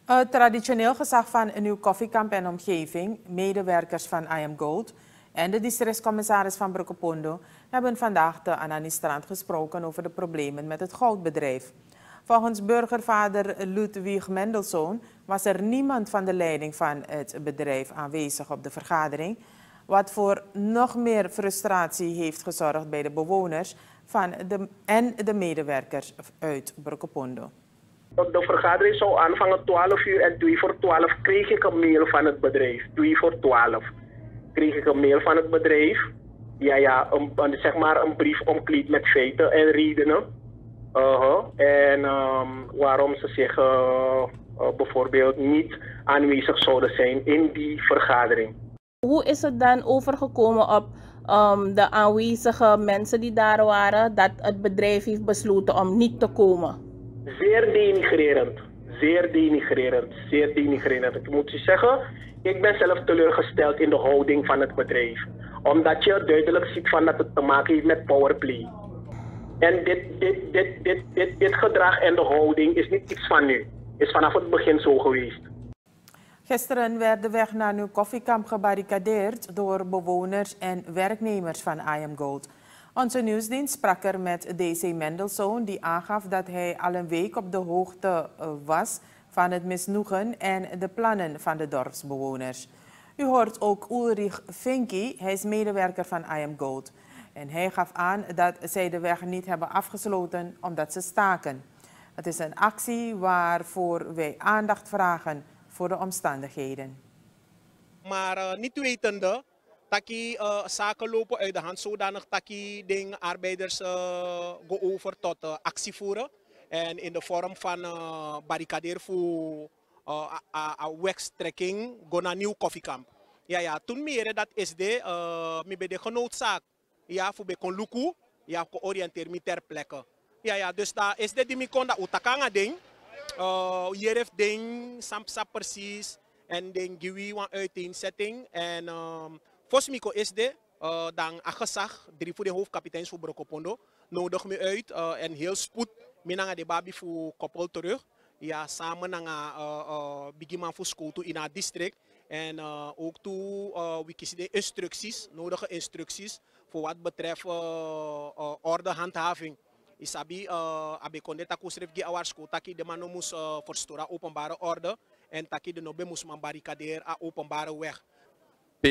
Het traditioneel gezag van een nieuw koffiekamp en omgeving, medewerkers van I Am Gold en de districtscommissaris van Brokopondo hebben vandaag te Ananistrand gesproken over de problemen met het goudbedrijf. Volgens burgervader Ludwig Mendelssohn was er niemand van de leiding van het bedrijf aanwezig op de vergadering, wat voor nog meer frustratie heeft gezorgd bij de bewoners en de medewerkers uit Brokopondo. De vergadering zou aanvangen 12 uur en 2 voor 12 kreeg ik een mail van het bedrijf. 2 voor 12 kreeg ik een mail van het bedrijf. Zeg maar een brief omkleed met feiten en redenen. En waarom ze zich bijvoorbeeld niet aanwezig zouden zijn in die vergadering. Hoe is het dan overgekomen op de aanwezige mensen die daar waren, dat het bedrijf heeft besloten om niet te komen? Zeer denigrerend. Zeer denigrerend. Zeer denigrerend. Ik moet u zeggen, ik ben zelf teleurgesteld in de houding van het bedrijf. Omdat je duidelijk ziet van dat het te maken heeft met powerplay. En dit gedrag en de houding is niet iets van nu. Is vanaf het begin zo geweest. Gisteren werd de weg naar Nieuw Koffiekamp gebarricadeerd door bewoners en werknemers van I Am Gold. Onze nieuwsdienst sprak er met DC Mendelssohn, die aangaf dat hij al een week op de hoogte was van het misnoegen en de plannen van de dorpsbewoners. U hoort ook Ulrich Finky, hij is medewerker van I Am Gold. En hij gaf aan dat zij de weg niet hebben afgesloten omdat ze staken. Het is een actie waarvoor wij aandacht vragen voor de omstandigheden. Maar niet wetende, taki zaken lopen uit de hand zodanig taki de arbeiders go over tot actie voeren. En in de vorm van barricaderen voor wegstrekking go naar nieuw koffiekamp. Ja, toen meer dat is me bij de genoodzaak. Ja, voor bij kon luku, ja, georiënteerd me ter plekke. Ja, dus daar is die me kon dat utakanga ding. Hier heeft ding, samsa precies. En dan giwi een uiteenzetting. En Fosmico is dan gezag, 3 voor de hoofdkapiteins voor Brokopondo. Nodig me uit en heel spoed. Minanga de babi voor koppel terug. Ja, samen naar Bigiman voor school toe in het district. En ook toe we kiezen de instructies, nodige instructies voor wat betreft ordehandhaving. Isabi abe konde taku schreef gi awar school taki de mano moest verstoren openbare orde en taki de nobe moest man barricaderen a openbare weg. P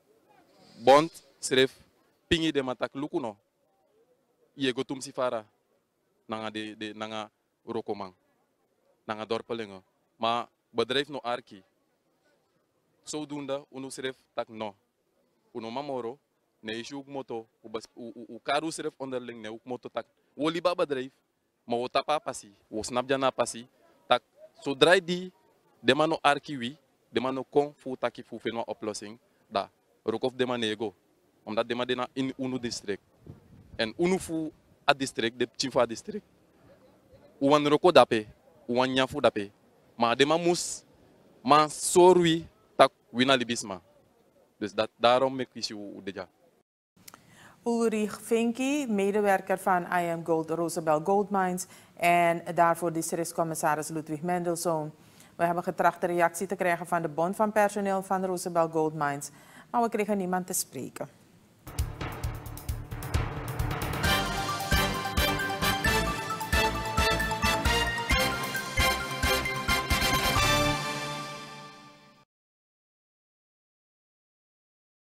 bond schreef pingi de matak lukuno. Ie go tum sifara nanga de nanga rokomang nanga dorpelingen. Maar bedrijf no arki. Zodoende unu schreef tak no. Uno mamoro ne ishu moto u karu schreef onderling ne moto tak. Woli ba bedrijf, maar we tapa passie, we snap jana passie. Tak, zodra die de mano arkiwi, de mano kon fu taki fu fenwa oplossing, da rokof de manego, omdat de madena in unu district. En unu fu a district, de chifa district. Uwan roko dape, uwan nyafu dape, maar de man mus, man sorwi tak wina libisma. Dus daarom mek ik u deja. Ulrich Finky, medewerker van I Am Gold, Rosabel Gold Mines en daarvoor districtscommissaris Ludwig Mendelssohn. We hebben getracht de reactie te krijgen van de bond van personeel van Rosabel Gold Mines, maar we kregen niemand te spreken.